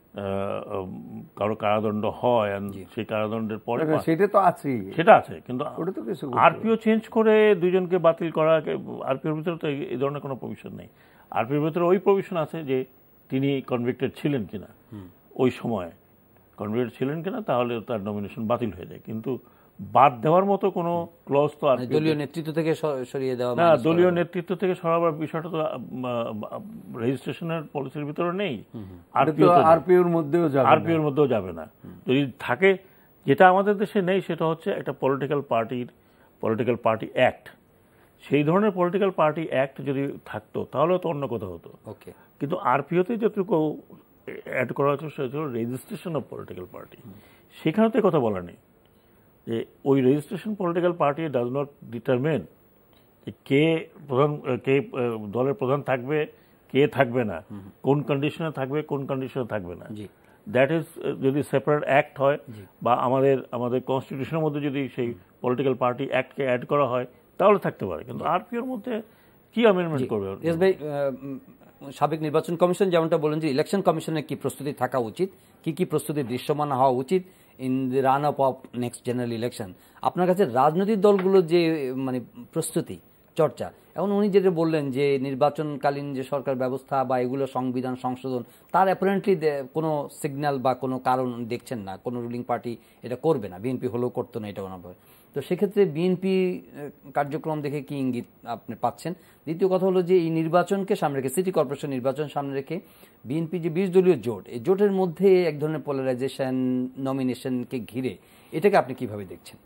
Speaker 3: কারো কারাদণ্ড হয়, সেই কারাদণ্ডের পরে
Speaker 2: সেটা তো আছে,
Speaker 3: সেটা আছে, কিন্তু আরপিও চেঞ্জ করে দুইজনকে বাতিল করা, আরপিওর ভিতরে তো এই ধরনের কোনো প্রভিশন নেই। আরপিওর ভিতরে ওই প্রভিশন আছে যে তিনি কনভিক্টেড ছিলেন কিনা, ওই সময় কনভিক্টেড ছিলেন কিনা, তাহলে তার নমিনেশন বাতিল হয়ে যায়, কিন্তু বাদ দেওয়ার মতো কোনো ক্লজ তো আর
Speaker 1: দলীয় নেতৃত্ব থেকে সরিয়ে দেওয়া
Speaker 3: না, দলীয় নেতৃত্ব থেকে সরাবার বিষয়টা তো রেজিস্ট্রেশনের পলিসির ভিতরে নেই,
Speaker 2: আরপিওর মধ্যেও যাবে
Speaker 3: আরপিওর মধ্যেও যাবে না। যদি থাকে, যেটা আমাদের দেশে নেই সেটা হচ্ছে একটা পলিটিক্যাল পার্টির পলিটিক্যাল পার্টি অ্যাক্ট, সেই ধরনের পলিটিক্যাল পার্টি অ্যাক্ট যদি থাকতো তাহলে তো অন্য কথা হতো।
Speaker 1: ওকে,
Speaker 3: কিন্তু আরপিওতে যতটুকু অ্যাড করা হচ্ছে সেটা হল রেজিস্ট্রেশন অফ পলিটিক্যাল পার্টি, সেখানে তো কথা বলা নেই যে ওই registration political party does not determine কে প্রধান, কে দলের প্রধান থাকবে, কে থাকবে না, কোন কন্ডিশনে থাকবে, কোন কন্ডিশনে থাকবে না। দ্যাট ইজ যদি সেপারেট অ্যাক্ট হয় বা আমাদের আমাদের কনস্টিটিউশনের মধ্যে যদি সেই পলিটিক্যাল পার্টি অ্যাক্টকে অ্যাড করা হয়, তাহলে থাকতে পারে, কিন্তু আরপিওর মধ্যে কি অ্যামেন্ডমেন্ট করবে?
Speaker 1: ইয়েস ভাই, সাবেক নির্বাচন কমিশন যেমনটা বলেন যে ইলেকশন কমিশনের কি প্রস্তুতি থাকা উচিত, কি কি প্রস্তুতি দৃশ্যমান হওয়া উচিত in the run up of next general election, আপনার কাছে রাজনৈতিক দলগুলোর যে মানে প্রস্তুতি চর্চা, এখন উনি যেটা বললেন যে নির্বাচনকালীন যে সরকার ব্যবস্থা বা এগুলো সংবিধান সংশোধন, তার অ্যাপারেন্টলি কোনো সিগন্যাল বা কোনো কারণ দেখছেন না, কোনো রুলিং পার্টি এটা করবে না, বিএনপি হলেও করতো না এটা ওনাভাবে। তো সেক্ষেত্রে বিএনপি কার্যক্রম দেখে কি ইঙ্গিত আপনি পাচ্ছেন? দ্বিতীয় কথা হলো যে এই নির্বাচনকে সামনে রেখে, সিটি কর্পোরেশন নির্বাচন সামনে রেখে বিএনপি যে বিশ দলীয় জোট, এই জোটের মধ্যে এক ধরনের পোলারাইজেশন নমিনেশনকে ঘিরে, এটাকে আপনি কিভাবে দেখছেন?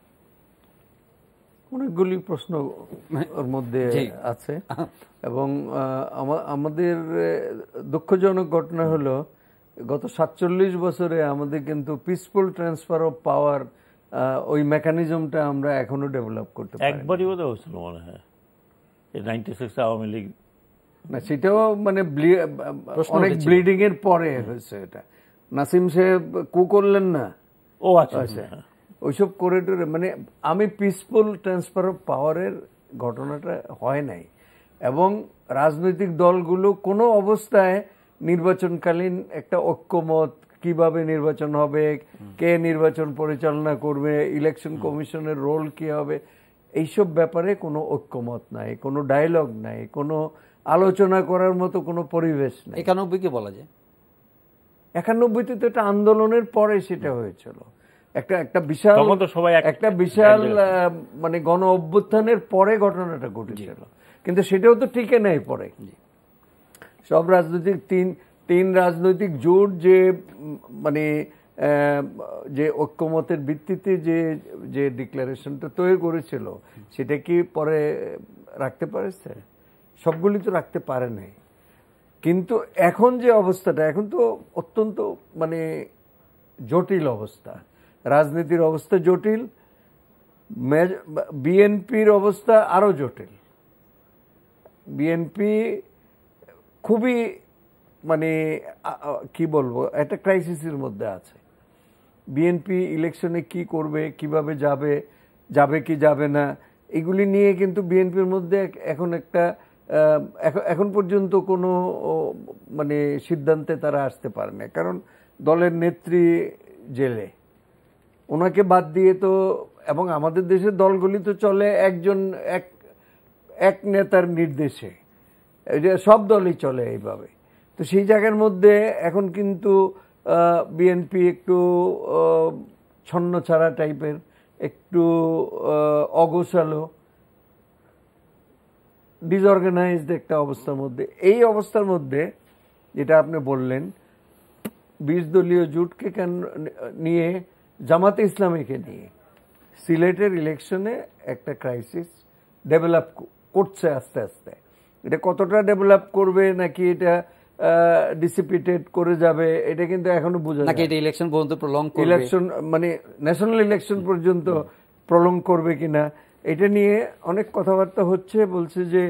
Speaker 2: অনেকগুলি প্রশ্ন ওর মধ্যে আছে এবং আমাদের দুঃখজনক ঘটনা হলো গত সাতচল্লিশ বছরে আমাদের কিন্তু পিসফুল ট্রান্সফার অফ পাওয়ার ওই মেকানিজমটা আমরা এখনো ডেভেলপ করতে পারি।
Speaker 3: একবারই বোধ হয়েছিল মনে হয় নাইনটি সিক্স আওয়ামী লীগ,
Speaker 2: না সেটাও মানে অনেক ব্লিডিং এর পরে হয়েছে। এটা নাসিম সাহেব কু করলেন না,
Speaker 3: ও আচ্ছা,
Speaker 2: ওইসব করে টোরে মানে আমি পিসফুল ট্রান্সফার অফ পাওয়ারের ঘটনাটা হয় নাই, এবং রাজনৈতিক দলগুলো কোনো অবস্থায় নির্বাচনকালীন একটা ঐক্যমত, কিভাবে নির্বাচন হবে, কে নির্বাচন পরিচালনা করবে, ইলেকশন কমিশনের রোল কি হবে, এইসব ব্যাপারে কোনো ঐক্যমত নাই, কোনো ডায়লগ নাই, কোনো আলোচনা করার মতো কোনো পরিবেশ নেই।
Speaker 1: একানব্বই কে বলা যায়,
Speaker 2: একানব্বইতে তো একটা আন্দোলনের পরে সেটা হয়েছিল, একটা একটা বিশাল একটা বিশাল মানে গণ অভ্যুত্থানের পরে ঘটনাটা ঘটেছিল, কিন্তু সেটাও তো টিকে নাই পরে। সব রাজনৈতিক তিন তিন রাজনৈতিক জোট যে মানে যে ঐক্যমতের ভিত্তিতে যে যে ডিক্লারেশনটা তৈরি করেছিল, সেটা কি পরে রাখতে পারেছে? সবগুলি তো রাখতে পারে নাই। কিন্তু এখন যে অবস্থাটা, এখন তো অত্যন্ত মানে জটিল অবস্থা, রাজনীতির অবস্থা জটিল, বিএনপির অবস্থা আরো জটিল। বিএনপি খুবই মানে কি বলবো একটা ক্রাইসিসের মধ্যে আছে। বিএনপি ইলেকশনে কি করবে, কিভাবে যাবে, যাবে কি যাবে না, এগুলি নিয়ে কিন্তু বিএনপির মধ্যে এখন একটা এখন পর্যন্ত কোনো মানে সিদ্ধান্তে তারা আসতে পারে না, কারণ দলের নেত্রী জেলে, ওনাকে বাদ দিয়ে তো, এবং আমাদের দেশের দলগুলি তো চলে একজন এক এক নেতার নির্দেশে, সব দলই চলে এইভাবে। তো সেই জায়গার মধ্যে এখন কিন্তু বিএনপি একটু ছন্নছাড়া টাইপের, একটু অগোছালো, ডিসঅর্গানাইজড একটা অবস্থার মধ্যে। এই অবস্থার মধ্যে যেটা আপনি বললেন বিশ দলীয় জোটকে কেন নিয়ে, জামাতে ইসলামীকে নিয়ে সিলেটের ইলেকশনে একটা ক্রাইসিস ডেভেলপ করছে আস্তে আস্তে। এটা কতটা ডেভেলপ করবে নাকি এটা ডিসিপিটেড করে যাবে, এটা কিন্তু এখনো বোঝা যায় না।
Speaker 1: ইলেকশন পর্যন্ত প্রলং করবে,
Speaker 2: ইলেকশন মানে ন্যাশনাল ইলেকশন পর্যন্ত প্রলং করবে কিনা, এটা নিয়ে অনেক কথাবার্তা হচ্ছে। বলছে যে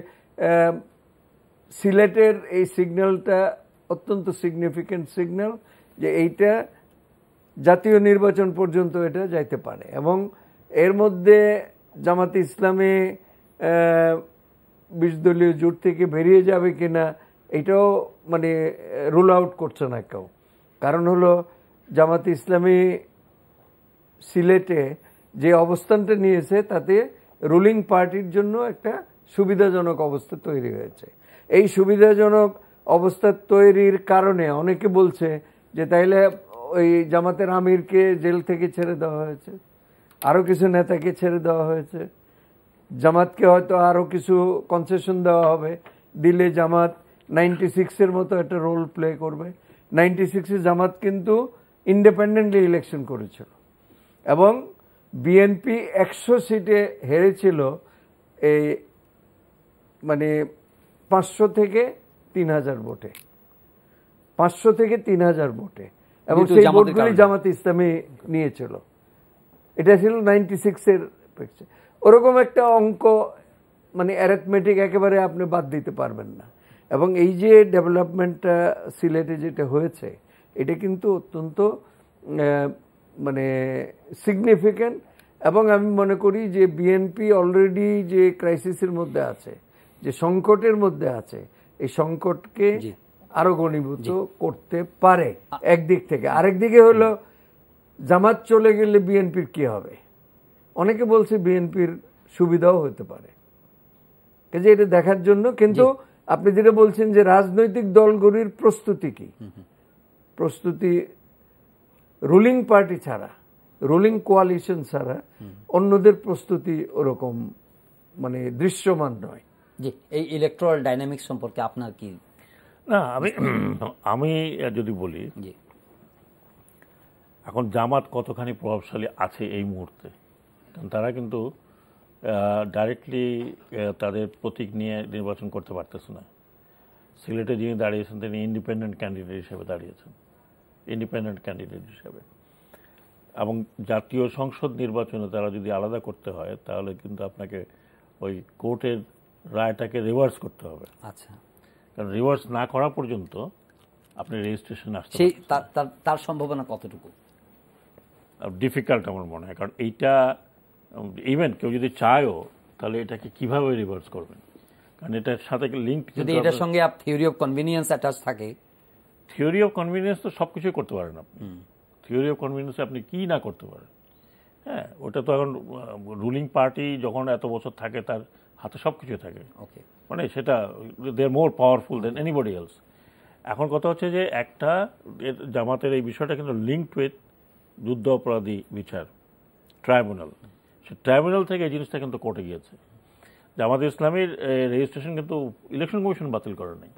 Speaker 2: সিলেটের এই সিগন্যালটা অত্যন্ত সিগনিফিক্যান্ট সিগন্যাল, যে এইটা জাতীয় নির্বাচন পর্যন্ত এটা যাইতে পারে, এবং এর মধ্যে জামাতে ইসলামী বিশ দলীয় জোট থেকে বেরিয়ে যাবে কিনা এটাও মানে রুল আউট করছে না কেউ। কারণ হলো জামাতে ইসলামী সিলেটে যে অবস্থানটা নিয়েছে তাতে রুলিং পার্টির জন্য একটা সুবিধাজনক অবস্থা তৈরি হয়েছে। এই সুবিধাজনক অবস্থা তৈরির কারণে অনেকে বলছে যে তাইলে ওই জামাতের আমিরকে জেল থেকে ছেড়ে দেওয়া হয়েছে, আরো কিছু নেতাকে ছেড়ে দেওয়া হয়েছে, জামাতকে হয়তো আরো কিছু কনসেশন দেওয়া হবে, দিলে জামাত নাইনটি সিক্সের মতো একটা রোল প্লে করবে। নাইনটি সিক্সে জামাত কিন্তু ইন্ডিপেন্ডেন্টলি ইলেকশন করেছিল এবং বিএনপি একশো সিটে হেরেছিল এই মানে পাঁচশো থেকে তিন হাজার ভোটে, পাঁচশো থেকে তিন হাজার ভোটে, এবং সেই ভোটগুলি জামাতে ইসলামী নিয়েছিল। এটা ছিল নাইনটি সিক্সের ওরকম একটা অঙ্ক, মানে অ্যারিথমেটিক একেবারে আপনি বাদ দিতে পারবেন না। এবং এই যে ডেভেলপমেন্টটা সিলেটে যেটা হয়েছে, এটা কিন্তু অত্যন্ত মানে সিগনিফিক্যান্ট, এবং আমি মনে করি যে বিএনপি অলরেডি যে ক্রাইসিসের মধ্যে আছে, যে সংকটের মধ্যে আছে, এই সংকটকে আরো ঘনীভূত করতে পারে একদিক থেকে। আরেক দিকে হলো জামাত চলে গেলে বিএনপির কি হবে? অনেকে বলছে বিএনপির সুবিধাও হতে পারে, কাজে এটা দেখার জন্য। কিন্তু আপনি যেটা বলছেন যে রাজনৈতিক দলগুলির প্রস্তুতি কি, প্রস্তুতি রুলিং পার্টি ছাড়া, রুলিং কোয়ালিশন ছাড়া অন্যদের প্রস্তুতি ওরকম মানে দৃশ্যমান নয়।
Speaker 1: জি, এই ইলেকট্রাল ডাইনামিক্স সম্পর্কে আপনার কি?
Speaker 3: না, আমি আমি যদি বলি, এখন জামাত কতখানি প্রভাবশালী আছে এই মুহূর্তে, কারণ তারা কিন্তু ডাইরেক্টলি তাদের প্রতীক নিয়ে নির্বাচন করতে পারতেছে না। সিলেটে যিনি দাঁড়িয়েছেন তিনি ইন্ডিপেন্ডেন্ট ক্যান্ডিডেট হিসেবে দাঁড়িয়েছেন, ইন্ডিপেন্ডেন্ট ক্যান্ডিডেট হিসেবে। এবং জাতীয় সংসদ নির্বাচনে তারা যদি আলাদা করতে হয় তাহলে কিন্তু আপনাকে ওই কোর্টের রায়টাকে রিভার্স করতে হবে।
Speaker 1: আচ্ছা,
Speaker 3: কারণ রিভার্স না করা পর্যন্ত আপনি রেজিস্ট্রেশন আসতে
Speaker 1: সেই তার সম্ভাবনা কতটুকু?
Speaker 3: ডিফিকাল্ট আমার মনে হয়, কারণ এইটা ইভেন কেউ যদি চায়ও তাহলে এটাকে কিভাবে রিভার্স করবেন, কারণ এটার সাথে লিঙ্ক,
Speaker 1: যদি এটার সঙ্গে থিওরি অফ কনভিনিয়েন্স অ্যাটাচ থাকে।
Speaker 3: থিওরি অফ কনভিনিয়েন্স তো সবকিছুই করতে পারেন আপনি, থিওরি অফ কনভিনিয়েন্স আপনি কি না করতে পারেন। হ্যাঁ, ওটা তো এখন রুলিং পার্টি যখন এত বছর থাকে তার হাতে সব কিছু থাকে, ওকে, মানে সেটা they are more powerful than anybody else. এখন কথা হচ্ছে যে একটা জামাতের এই বিষয়টা কিন্তু লিঙ্কড উইথ যুদ্ধ অপরাধী বিচার ট্রাইব্যুনাল, সে ট্রাইব্যুনাল থেকে এই জিনিসটা কিন্তু কোর্টে গিয়েছে। জামাত ইসলামের রেজিস্ট্রেশন কিন্তু ইলেকশন কমিশন বাতিল করে নাই,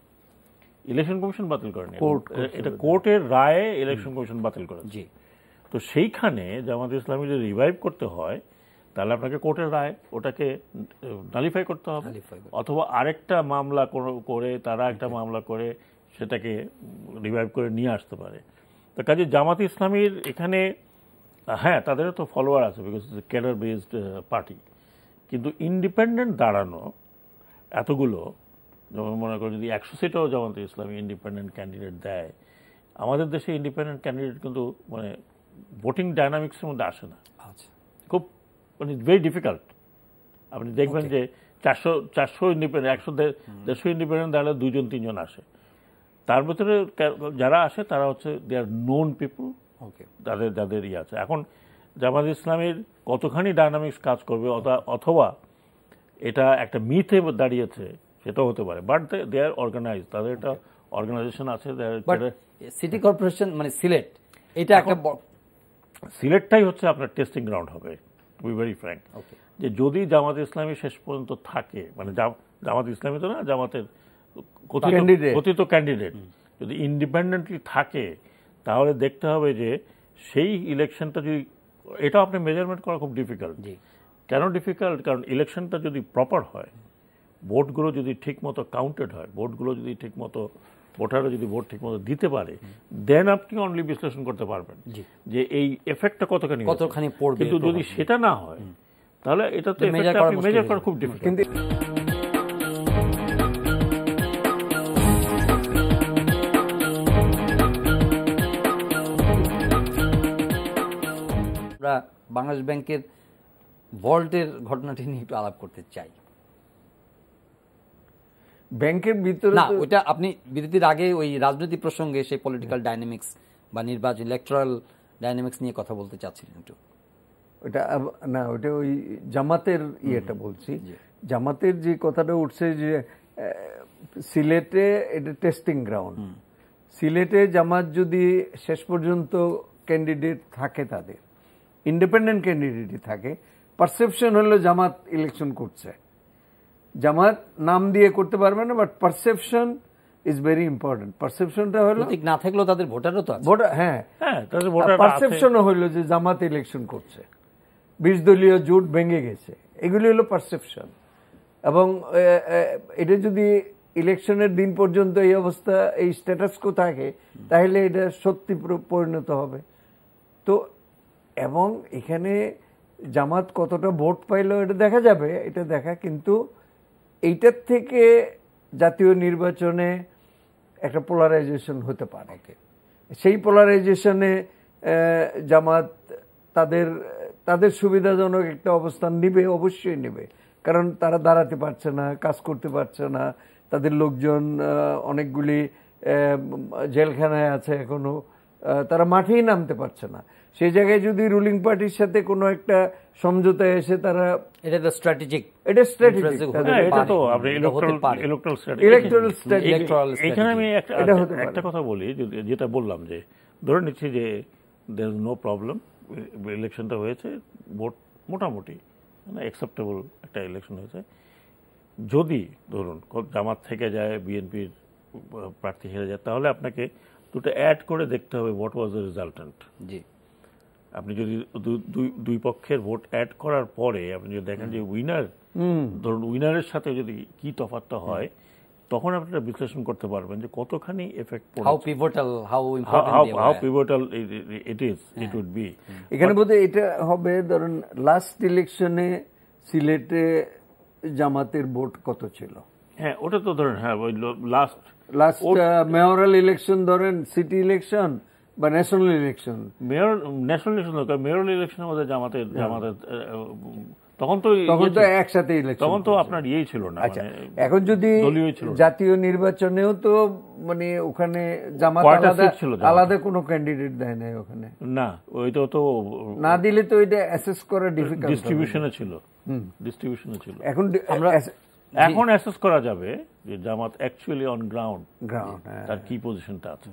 Speaker 3: ইলেকশন কমিশন বাতিল করেনি, এটা কোর্টের রায়ে ইলেকশন কমিশন বাতিল করেছে। তো সেইখানে জামাত ইসলামী যদি রিভাইভ করতে হয় তাহলে আপনাকে কোর্টের রায় ওটাকে নালিফাই করতে হবে, অথবা আরেকটা মামলা করে তারা একটা মামলা করে সেটাকে রিভাইভ করে নিয়ে আসতে পারে। তো কাজে জামাত ইসলামীর এখানে হ্যাঁ তাদেরও তো ফলোয়ার আছে, বিকজ ক্যাডার বেসড পার্টি, কিন্তু ইন্ডিপেন্ডেন্ট দাঁড়ানো এতগুলো, যেমন মনে করো যদি একশো সিটেও জামাত ইসলামী ইন্ডিপেন্ডেন্ট ক্যান্ডিডেট দেয়, আমাদের দেশে ইন্ডিপেন্ডেন্ট ক্যান্ডিডেট কিন্তু মানে ভোটিং ডাইনামিক্সের মধ্যে আসে না, খুব মানে ভেরি ডিফিকাল্ট। আপনি দেখবেন যে চারশো চারশো ইন্ডিপেন্ডেন্ট একশো দেড়শো ইন্ডিপেন্ডেন্ট দাঁড়ালে দুজন তিনজন আসে, তার ভিতরে যারা আসে তারা হচ্ছে দে আর নোন পিপল, ওকে, যাদের যাদের ইয়ে আছে। এখন জামাত ইসলামের কতখানি ডাইনামিক্স কাজ করবে অথবা এটা একটা মিথে দাঁড়িয়েছে সেটাও হতে পারে, বাট দে আর অর্গানাইজ, তাদের একটা অর্গানাইজেশন আছে।
Speaker 1: সিটি কর্পোরেশন মানে সিলেট, এটা একটা
Speaker 3: সিলেটটাই হচ্ছে আপনার টেস্টিং গ্রাউন্ড হবে, টু বি ভেরি ফ্র্যাঙ্ক, যে যদি জামাত ইসলামী শেষ পর্যন্ত থাকে, মানে জামাত ইসলামী তো না, জামাতের কথিত ক্যান্ডিডেট যদি ইন্ডিপেন্ডেন্টলি থাকে তাহলে দেখতে হবে যে সেই ইলেকশনটা যদি, এটা আপনি মেজারমেন্ট করা খুব ডিফিকাল্ট। কেন ডিফিকাল্ট? কারণ ইলেকশনটা যদি প্রপার হয়, ভোটগুলো যদি ঠিক মতো কাউন্টেড হয়, ভোটগুলো যদি ঠিক মতো ভোটাররা যদি ভোট ঠিক মতো দিতে পারে, দেন আপনি অনলি বিশ্লেষণ করতে পারবেন যে এই এফেক্টটা কতখানি
Speaker 1: কতখানি পড়বে।
Speaker 3: কিন্তু যদি সেটা না হয় তাহলে এটা তো মেজার করা খুব ডিফিকাল্ট।
Speaker 1: আমরা বাংলাদেশ ব্যাংকের ভল্টের ঘটনাটি নিয়ে একটু আলাপ করতে চাই।
Speaker 2: ব্যাংকের ভিতরে
Speaker 1: না, ওইটা আপনি বিরতির আগে ওই রাজনৈতিক প্রসঙ্গে সেই পলিটিক্যাল ডাইনামিক্স বা নির্বাচন ইলেকট্রাল ডাইনামিক্স নিয়ে কথা বলতে চাচ্ছিলেন একটু।
Speaker 2: ওইটা না, ওইটা ওই জামাতের ইয়েটা বলছি। জামাতের যে কথাটা উঠছে যে সিলেটে এটা টেস্টিং গ্রাউন্ড, সিলেটে জামাত যদি শেষ পর্যন্ত ক্যান্ডিডেট থাকে, তাদের ইন্ডিপেন্ডেন্ট ক্যান্ডিডেটই থাকে, পারসেপশন হলো জামাত ইলেকশন করছে, জামাত নাম দিয়ে করতে পারবে না, but perception is very important. পারসেপশনটা হলো
Speaker 1: প্রতীক না থাকলেও তাদের ভোটারও তো আছে,
Speaker 2: ভোটার, হ্যাঁ, পারসেপশনও হলো যে জামাত ইলেকশন করছে, বিশ দলীয় জোট ভেঙে গেছে, এগুলি হলো পারসেপশন। এবং এটা যদি ইলেকশনের দিন পর্যন্ত এই অবস্থা, এই স্ট্যাটাস কো থাকে, তাহলে এটা সত্যি পরিণত হবে। তো এবং এখানে জামাত কতটা ভোট পাইলো এটা দেখা যাবে, এটা দেখা, কিন্তু এইটার থেকে জাতীয় নির্বাচনে একটা পোলারাইজেশন হতে পারে। সেই পোলারাইজেশনে জামাত তাদের তাদের সুবিধাজনক একটা অবস্থান নিবে, অবশ্যই নেবে, কারণ তারা দাঁড়াতে পারছে না, কাজ করতে পারছে না, তাদের লোকজন অনেকগুলি জেলখানায় আছে এখনো, তারা মাঠেই নামতে পারছে না। সেই জায়গায় যদি রুলিং পার্টির সাথে কোনো একটা সমঝোতায় এসে তারা,
Speaker 1: এটা তো স্ট্র্যাটেজিক,
Speaker 2: এটা স্ট্র্যাটেজিক,
Speaker 3: এটা তো আপনি ইলেকট্রাল ইলেকট্রাল স্ট্র্যাটেজি। এখানে আমি একটা একটা কথা বলি, যেটা বললাম যে ধরে নিচ্ছি যে দেয়ার ইজ নো প্রবলেম, ইলেকশনটা হয়েছে, ভোট মোটামুটি অ্যাকসেপ্টেবল একটা ইলেকশন হয়েছে। যদি ধরুন জামাত থেকে যায়, বিএনপির প্রার্থী হেরে যায়, তাহলে আপনাকে দুটো অ্যাড করে দেখতে হবে হোয়াট ওয়াজ দ্য রিজাল্টেন্ট। জি, আপনি যদি দুই পক্ষের ভোট অ্যাড করার পরে আপনি যদি দেখেন যে উইনার, ধরুন উইনারের সাথে যদি কি তফাৎটা হয়, তখন আপনি বিশ্লেষণ করতে পারবেন যে কতখানি এফেক্ট পড়ে, how pivotal how important how pivotal it is it would be.
Speaker 2: এখানে বোধহয় এটা হবে, ধরুন লাস্ট ইলেকশনে সিলেটে জামাতের ভোট কত ছিল?
Speaker 3: হ্যাঁ, ওটা তো ধরেন, হ্যাঁ ওই লাস্ট
Speaker 2: লাস্ট মেয়রাল ইলেকশন ধরেন, সিটি ইলেকশন বা national election,
Speaker 3: mayor national election দরকার, মেয়রাল ইলেকশনের মধ্যে জামাতের জামাতের তখন তো
Speaker 2: তখন তো একসাথে ইলেকশন,
Speaker 3: তখন তো আপনার ইয়েই ছিল না।
Speaker 2: আচ্ছা, এখন যদি জাতীয় নির্বাচনেও তো মানে ওখানে জামাত আলাদা আলাদা কোনো ক্যান্ডিডেট দেয় না ওখানে,
Speaker 3: না ওইটা তো
Speaker 2: না দিলে তো এটা অ্যাসেস করা ডিফিকাল্ট,
Speaker 3: ডিস্ট্রিবিউশনে ছিল, ডিস্ট্রিবিউশনে ছিল।
Speaker 2: এখন আমরা
Speaker 3: এখন অ্যাসেস করা যাবে যে Jamaat actually on ground ground তার কি পজিশনটা আছে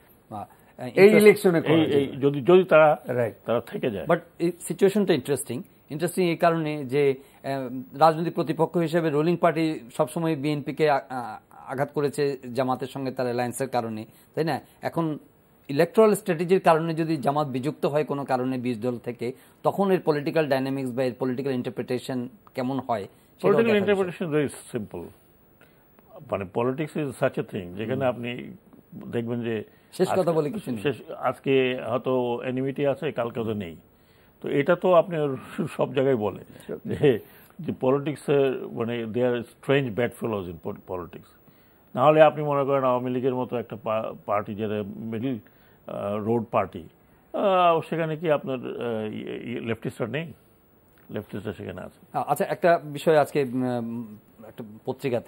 Speaker 2: এই ইলেকশনে,
Speaker 3: যদি যদি তারা তারা থেকে যায়।
Speaker 1: বাট এই সিচুয়েশনটা ইন্টারেস্টিং ইন্টারেস্টিং এই কারণে যে রাজনৈতিক প্রতিপক্ষ হিসেবে রুলিং পার্টি সবসময় বিএনপিকে আঘাত করেছে জামাতের সঙ্গে তার অ্যালায়েন্সের কারণে, তাই না? এখন ইলেকট্রাল স্ট্র্যাটেজির কারণে যদি জামাত বিযুক্ত হয় কোনো কারণে বিশ দল থেকে, তখন এর পলিটিক্যাল ডাইনামিক্স বা এর পলিটিক্যাল ইন্টারপ্রিটেশন কেমন হয়?
Speaker 3: পলিটিক্যাল ইন্টারপ্রিটেশন ভেরি সিম্পল, মানে politics is such a thing যেখানে আপনি দেখবেন যে
Speaker 1: শেষ কথা বলে কিছু নেই,
Speaker 3: আজকে হয়তো এনিমিটি আছে, কালকে তো নেই। তো এটা তো আপনি সব জায়গায় বলে যে পলিটিক্সের মানে they are strange bad fellows in politics. নাহলে আপনি মনে করেন আওয়ামী লীগের মতো একটা পার্টি যেটা মিডল রোড পার্টি, সেখানে কি আপনার লেফটিস্টরা নেই? লেফটিস্টরা সেখানে আছে।
Speaker 1: আচ্ছা, একটা বিষয় আজকে একটা পত্রিকাতে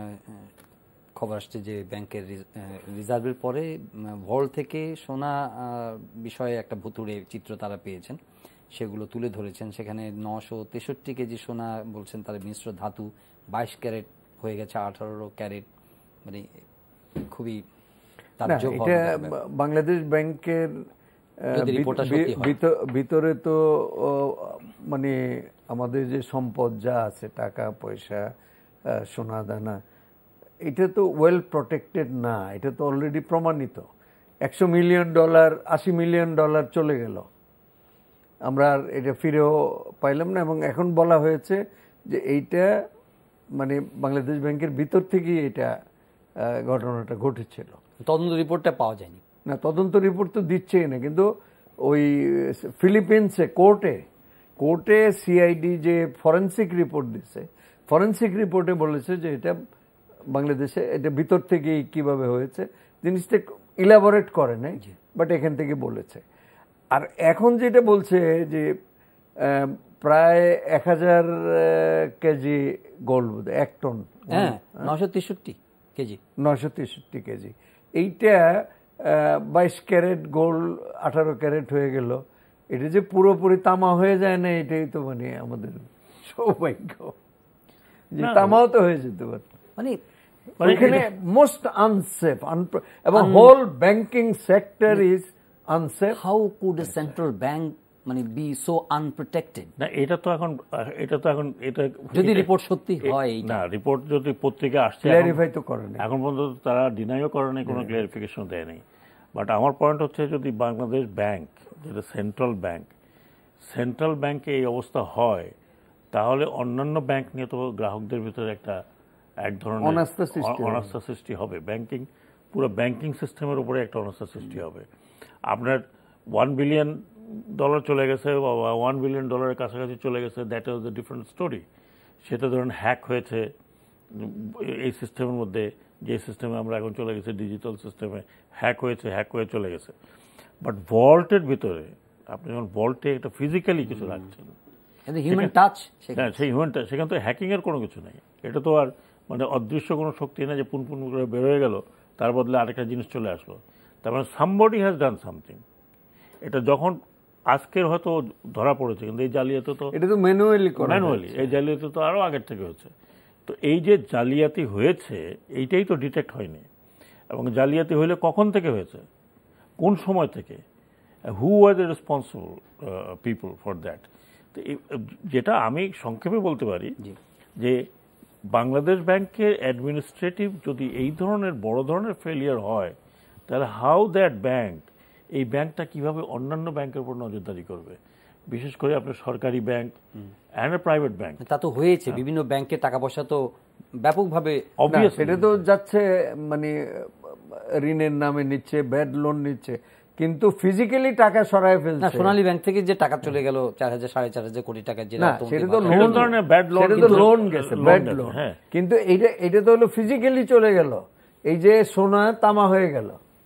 Speaker 1: খবর আসছে যে ব্যাংকের রিজার্ভের পরে ভল্ট থেকে সোনা বিষয়ে একটা ভুতুড়ে চিত্র তারা পেয়েছেন, সেগুলো তুলে ধরেছেন। সেখানে নশো তেষট্টি কেজি সোনা বলছেন তার মিশ্র ধাতু, বাইশ ক্যারেট হয়ে গেছে আঠারো ক্যারেট, মানে খুবই
Speaker 2: এটা বাংলাদেশ ব্যাংকের ভিতরে তো মানে আমাদের যে সম্পদ যা আছে, টাকা পয়সা, সোনা দানা, এটা তো ওয়েল প্রটেক্টেড না, এটা তো অলরেডি প্রমাণিত। একশো মিলিয়ন ডলার আশি মিলিয়ন ডলার চলে গেল, আমরা আর এটা ফিরেও পাইলাম না। এবং এখন বলা হয়েছে যে এইটা মানে বাংলাদেশ ব্যাংকের ভিতর থেকেই এটা ঘটনাটা ঘটেছিল।
Speaker 1: তদন্ত রিপোর্টটা পাওয়া যায়নি
Speaker 2: না, তদন্ত রিপোর্ট তো দিচ্ছেই না, কিন্তু ওই ফিলিপিন্সে কোর্টে কোর্টে সিআইডি যে ফরেন্সিক রিপোর্ট দিচ্ছে, ফরেন্সিক রিপোর্টে বলেছে যে এটা বাংলাদেশে এটা ভিতর থেকেই কিভাবে হয়েছে, জিনিসটা ইলাবোরেট করে নাই, বাট এখান থেকে বলেছে। আর এখন যেটা বলছে যে প্রায় এক হাজার কেজি গোল্ড, এক টন,
Speaker 1: হ্যাঁ নশো তেষট্টি কেজি
Speaker 2: নশো তেষট্টি কেজি এইটা বাইশ ক্যারেট গোল্ড আঠারো ক্যারেট হয়ে গেল। এটা যে পুরোপুরি তামা হয়ে যায় না, এটাই তো মানে আমাদের সৌভাগ্য যে তামাও তো হয়ে যেতে পারে।
Speaker 1: মানে
Speaker 2: এখানে মোস্ট আনসেফ, এবং whole banking sector is unsafe.
Speaker 1: How could a central bank মানে বি সো আনপ্রোটেক্টেড?
Speaker 3: না, এটা তো এখন এটা তো এখন এটা
Speaker 1: যদি রিপোর্ট সত্যি হয়,
Speaker 3: না রিপোর্ট যদি পত্রিকা আসছে,
Speaker 2: ক্লিয়ারিফাই তো করে না
Speaker 3: এখন পর্যন্ত, তারা ডিনাইও করে নাই, কোনো ক্লিয়ারিফিকেশন দেয় নাই। বাট আমার পয়েন্ট হচ্ছে, যদি বাংলাদেশ ব্যাংক যেটা সেন্ট্রাল ব্যাংক, সেন্ট্রাল ব্যাংকে এই অবস্থা হয়, তাহলে অন্যান্য ব্যাংক নিয়ে তো গ্রাহকদের ভিতরে একটা এক ধরনের অনাস্থা সৃষ্টি হবে। ব্যাংকিং পুরো ব্যাংকিং সিস্টেমের উপরে একটা অনাস্থা সৃষ্টি হবে। আপনার ওয়ান বিলিয়ন ডলার চলে গেছে বা ওয়ান বিলিয়ন ডলারের কাছাকাছি চলে গেছে, that was the different story. সেটা ধরুন হ্যাক হয়েছে এই সিস্টেমের মধ্যে, যে সিস্টেমে আমরা এখন চলে গেছি ডিজিটাল সিস্টেমে, হ্যাক হয়েছে, হ্যাক হয়ে চলে গেছে। বাট ভল্টের ভিতরে আপনি যখন বলটে একটা ফিজিক্যালি কিছু রাখছেন,
Speaker 1: হিউম্যান টাচ,
Speaker 3: হ্যাঁ সেই হিউম্যান টাচ, সেখানে তো হ্যাকিং এর কোনো কিছু নেই। এটা তো আর মানে অদৃশ্য কোনো শক্তি না যে পুন পুন করে বের হয়ে গেল, তার বদলে আরেকটা জিনিস চলে আসলো। তার মানে সামবডি হ্যাজ ডান সামথিং। এটা যখন আজকের হয়তো ধরা পড়েছে, কিন্তু এই জালিয়াতি তো
Speaker 2: এটা তো ম্যানুয়ালি
Speaker 3: ম্যানুয়ালি এই জালিয়াতি তো আরো আগের থেকে হচ্ছে। তো এই যে জালিয়াতি হয়েছে এইটাই তো ডিটেক্ট হয়নি। এবং জালিয়াতি হইলে কখন থেকে হয়েছে, কোন সময় থেকে, who are the responsible people for that. তো যেটা আমি সংক্ষেপে বলতে পারি যে বাংলাদেশ ব্যাংকের অ্যাডমিনিস্ট্রেটিভ যদি এই ধরনের বড় ধরনের ফেলিয়ার হয়, তাহলে হাউ দ্যাট ব্যাংক, এই ব্যাংকটা কিভাবে অন্যান্য ব্যাংকের উপর নজরদারি করবে, বিশেষ করে আপনার সরকারি ব্যাংক অ্যান্ড প্রাইভেট ব্যাংক।
Speaker 1: তা তো হয়েছে, বিভিন্ন ব্যাংকের টাকা পয়সা তো ব্যাপকভাবে
Speaker 2: অবভিয়াস এটা তো যাচ্ছে, মানে ঋণের নামে নিচ্ছে, ব্যাড লোন নিচ্ছে, কিন্তু ফিজিক্যালি টাকা সরায় ফেলছে।
Speaker 1: সোনালী ব্যাংক থেকে যে টাকা চলে গেল চার হাজার সাড়ে চার হাজার কোটি টাকা, যেটা
Speaker 2: সেটা তো লোন গেছে, ব্যাড লোন। কিন্তু এইটা এটা তো হলো ফিজিক্যালি চলে গেল, এই যে সোনা তামা হয়ে গেল,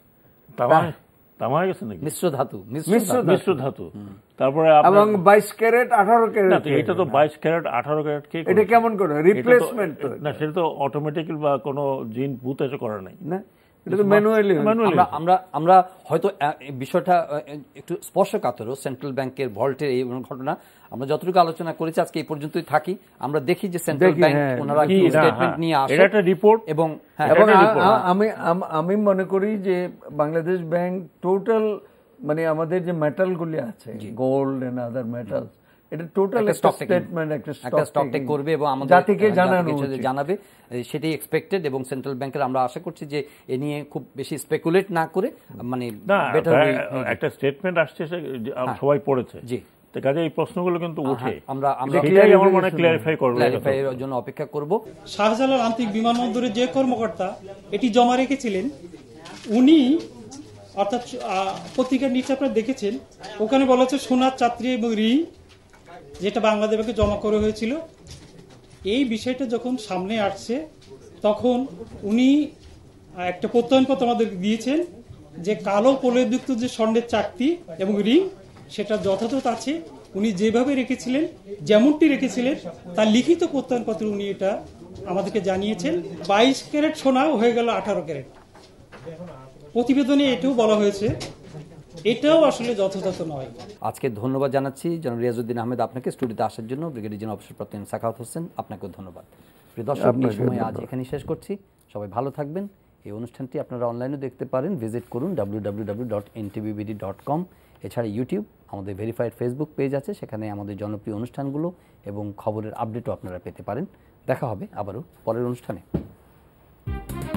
Speaker 3: তামা হয়ে গেছে নাকি
Speaker 1: মিশ্র ধাতু,
Speaker 3: মিশ্র ধাতু। তারপরে
Speaker 2: এবং বাইশ ক্যারেট আঠারো ক্যারেট,
Speaker 3: এটা তো বাইশ ক্যারেট আঠারো ক্যারেট কে,
Speaker 2: এটা কেমন করে রিপ্লেসমেন্ট?
Speaker 3: না সেটা তো অটোমেটিক্যালি বা কোনো জিন ভূত এসে করা নাই
Speaker 2: না, এটা তো ম্যানুয়ালি।
Speaker 1: আমরা আমরা হয়তো বিষয়টা একটু স্পর্শকাতর, সেন্ট্রাল ব্যাংকের ভল্টের এই ঘটনা আমরা যতটুকু আলোচনা করেছি আজকে এই পর্যন্তই থাকি। আমরা দেখি যে সেন্ট্রাল ব্যাংক ওনারা কি স্টেটমেন্ট নিয়ে আসে,
Speaker 3: এটা একটা রিপোর্ট।
Speaker 1: এবং
Speaker 2: আমি আমি মনে করি যে বাংলাদেশ ব্যাংক টোটাল, মানে আমাদের যে মেটালগুলি আছে, গোল্ড এন্ড আদার মেটালস, এটা টোটাল একটা স্টেটমেন্ট, একটা
Speaker 1: স্টক টেক করবে এবং আমাদের
Speaker 2: জাতিকে জানানো
Speaker 1: জানাবে, সেটাই এক্সপেক্টেড। এবং সেন্ট্রাল ব্যাংকের আমরা আশা করছি যে এ নিয়ে খুব বেশি স্পেকুলেট না করে, মানে
Speaker 3: একটা স্টেটমেন্ট আসছে, সবাই পড়েছে। জি, কাজে এই প্রশ্নগুলো কিন্তু উঠে,
Speaker 1: আমরা আমরা
Speaker 3: আমার মনে ক্লিয়ারিফাই করব,
Speaker 1: ক্লিয়ারিফাই এর জন্য অপেক্ষা করব।
Speaker 4: শাহজালাল আন্তর্জাতিক বিমানবন্দরের যে কর্মকর্তা এটি জমা রেখেছিলেন, উনি অর্থাৎ পত্রিকার নিচে আপনারা দেখেছেন, ওখানে বলা হচ্ছে সোনার চাত্রী এবং ঋণ যেটা বাংলাদেশ ব্যাংকে জমা করা হয়েছিল। এই বিষয়টা যখন সামনে আসছে তখন উনি একটা প্রত্যয়নপত্র আমাদের দিয়েছেন যে কালো প্রলেপযুক্ত যে স্বর্ণের চাকতি এবং রিং সেটা যথাযথ আছে, উনি যেভাবে রেখেছিলেন, যেমনটি রেখেছিলেন তার লিখিত প্রত্যয়নপত্র উনি এটা আমাদেরকে জানিয়েছেন। বাইশ ক্যারেট সোনা হয়ে গেল আঠারো ক্যারেট। প্রতিবেদনে এটাও বলা হয়েছে, এটাও আসলে যথাযথ নয়।
Speaker 1: আজকে ধন্যবাদ জানাচ্ছি জনাব রিয়াজউদ্দিন আহমেদ আপনাকে স্টুডিওতে আসার জন্য। ব্রিগেডিয়ার জেনারেল অবসরপ্রাপ্ত সাখাওয়াত হোসেন, আপনাকেও ধন্যবাদ। প্রিয় দর্শক, এই সময় আজ এখানেই শেষ করছি। সবাই ভালো থাকবেন। এই অনুষ্ঠানটি আপনারা অনলাইনে দেখতে পারেন, ভিজিট করুন W W W dot N T V B D dot com. এছাড়া ইউটিউব, আমাদের ভেরিফাইড ফেসবুক পেজ আছে, সেখানে আমাদের জনপ্রিয় অনুষ্ঠানগুলো এবং খবরের আপডেটও আপনারা পেতে পারেন। দেখা হবে আবারও পরের অনুষ্ঠানে।